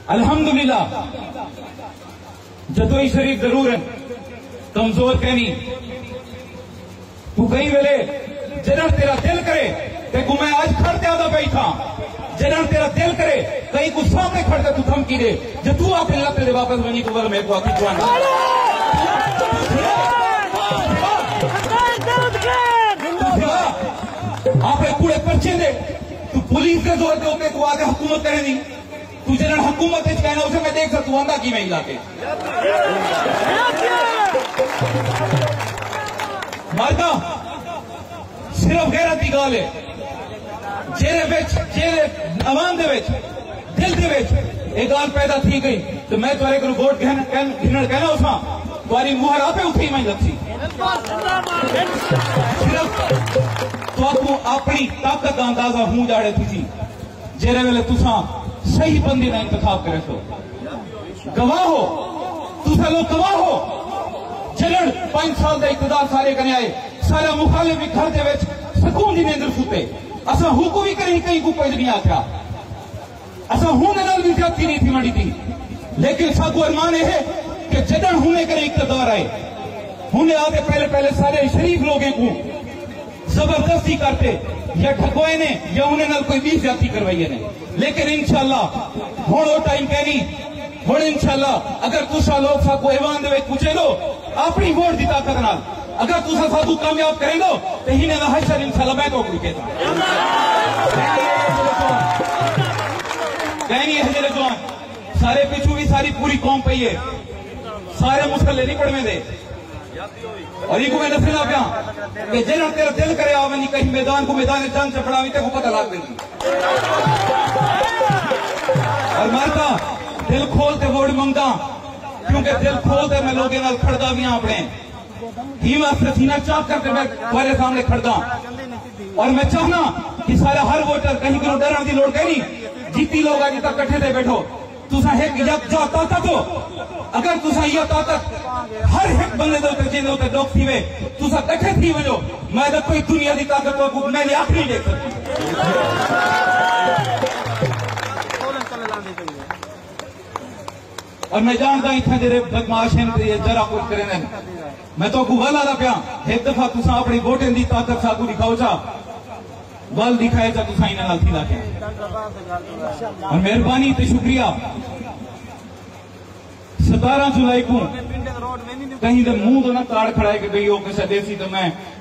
अल्हम्दुलिल्लाह जदोई शरीफ जरूर है कमजोर कहनी तू कई वेले जरा तेरा दिल करे ते को मैं आज खड़ त्यादा बैठा जरा तेरा दिल करे कहीं को सामने खड़कर तू धमकी दे जो तू अपने लत दे वापस बनी तो मेरे को आकी जुआन आपने पूरे पर्चे दे तू पुलिस के जोर के ऊपर तू आगे हुकूमत करे नहीं तू जरा हुकूमत कहना उसे मैं देख सकता हूं आंदा की मैं इलाके मरदा सिर्फ गैरत की गाल है जेरे अवाम दे विच दिल दे विच एक गाल पैदा थी गई तो मैं तुम्हारे को वोट गिनण कहना उसा तुम्हारी मुहर आपे उठी मैं लथी सिर्फ तो अपनी ताकत का अंदाजा हूं जाड़े थी जेरे वेले तुसा सही बंदे का इंतखाब करे सो गवाह हो तुसा लोग गवाह हो चलन 5 साल का इकतदार सारे कने आए सारा मुखालिफ घर दे विच सुकून दी नींद सुते असा हूं को भी कहीं कहीं को कोई नहीं आख्या असा हूं नाल भी जाती नहीं थी मंडी थी लेकिन सागो अरमान है कि जदन हुने करे इकतदार आए हुने आते पहले सारे शरीफ लोगों को जबरदस्ती करते या ठगवाए ने या उन्हें नाल कोई भी ज्यादती करवाई ने लेकिन इंशाअल्लाह हुण वो टाइम कहनी हुण इंशाअल्लाह अगर तुसा लोग सागो ऐवान दे विच पूछे लो अपनी वोट की ताकत नाल अगर तुसा साधु कामयाब करेंगे तो ही ना हशर इंशाल्लाह मैं तो कोई कहता कहनी है जरा जवान सारे पिछू भी सारी पूरी कौम पई है सारे मुसल्ले नहीं पढ़वे दे और इनको मैं दसना पिया कि जेना तेरा दिल करे आवनी कहीं मैदान को मैदान जंग से पड़ावी ते को पता लग देगी और मरता दिल खोल के वोट मंगदा क्योंकि दिल खोल के मैं लोगों नाल खड़दा भी अपने वास्ते सीना चाक करके मैं तुम्हारे सामने खड़दा और मैं चाहना कि सारा हर वोटर कहीं करो डरने की लोड़ कहीं जीती लोग अज तक कट्ठे से बैठो तुसा एक यकजा ताकत हो अगर तुसा यह ताकत हर एक बंदे दे ऊपर जिंदे ऊपर डोक थीवे तुसा कट्ठे थी वजो मैं तो कोई दुनिया की ताकत को मैंने आखिरी देख सकती और मैं जानता इतने जेरे बदमाश हैं जरा कुछ करे मैं तो गल आ पिया एक दफा तुसा अपनी वोटें की ताकत साकू दिखाओ चा बल दिखाए चा तुसा इन्हें नाल थी लाके और मेहरबानी ते शुक्रिया 17 जुलाई को कहीं दे मुंह तो ना ताड़ खड़ाए कि भाई वो किसी देसी तो मैं